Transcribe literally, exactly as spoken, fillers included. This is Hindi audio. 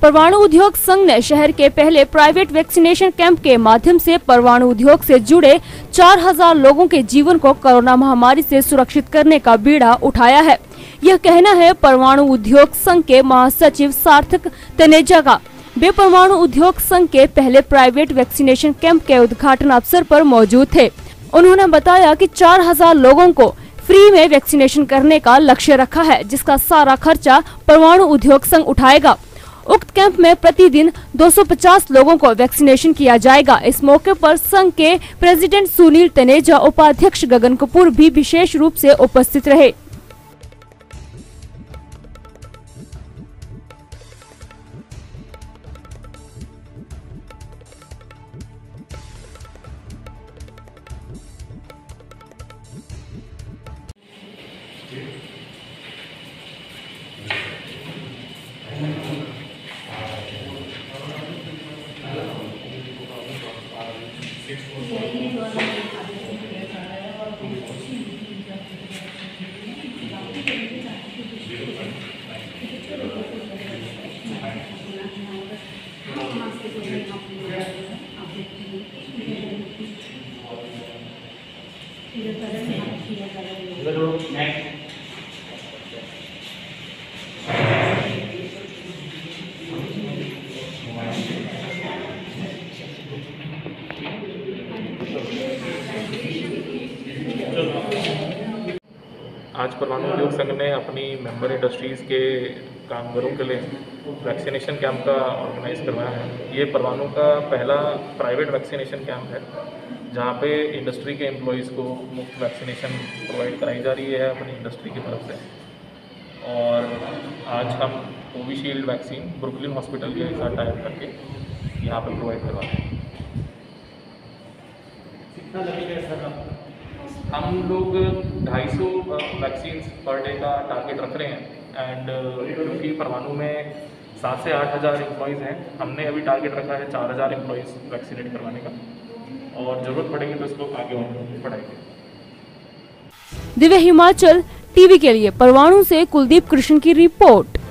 परमाणु उद्योग संघ ने शहर के पहले प्राइवेट वैक्सीनेशन कैंप के माध्यम से परमाणु उद्योग से जुड़े चार हज़ार लोगों के जीवन को कोरोना महामारी से सुरक्षित करने का बीड़ा उठाया है। यह कहना है परमाणु उद्योग संघ के महासचिव सार्थक तनेजा का। वे परमाणु उद्योग संघ के पहले प्राइवेट वैक्सीनेशन कैंप के उद्घाटन अवसर पर मौजूद थे। उन्होंने बताया कि चार हज़ार लोगों को फ्री में वैक्सीनेशन करने का लक्ष्य रखा है, जिसका सारा खर्चा परमाणु उद्योग संघ उठाएगा। उक्त कैंप में प्रतिदिन दो सौ पचास लोगों को वैक्सीनेशन किया जाएगा। इस मौके पर संघ के प्रेसिडेंट सुनील तनेजा, उपाध्यक्ष गगन कपूर भी विशेष रूप से उपस्थित रहे। आज परमाणु उद्योग संघ ने अपनी मेंबर इंडस्ट्रीज़ के कामगारों के लिए वैक्सीनेशन कैंप का ऑर्गेनाइज करवाया है। ये परमाणु का पहला प्राइवेट वैक्सीनेशन कैंप है, जहाँ पे इंडस्ट्री के एम्प्लॉयज़ को मुफ्त वैक्सीनेशन प्रोवाइड कराई जा रही है अपनी इंडस्ट्री की तरफ से। और आज हम कोविशील्ड वैक्सीन ब्रुकलिन हॉस्पिटल के साथ टाइप करके यहाँ पर प्रोवाइड करवा रहे हैं। कितना लगेगा सर? हम लोग ढाई सौ वैक्सीन पर डे का टारगेट रख रहे हैं। एंड क्योंकि परमाणु में सात से आठ हज़ार एम्प्लॉयज़ हैं, हमने अभी टारगेट रखा है चार हज़ार एम्प्लॉयज़ वैक्सीनेट करवाने का, और ज़रूरत पड़ेगी तो इसको आगे और बढ़ाएंगे। दिव्य हिमाचल टीवी के लिए परमाणु से कुलदीप कृष्ण की रिपोर्ट।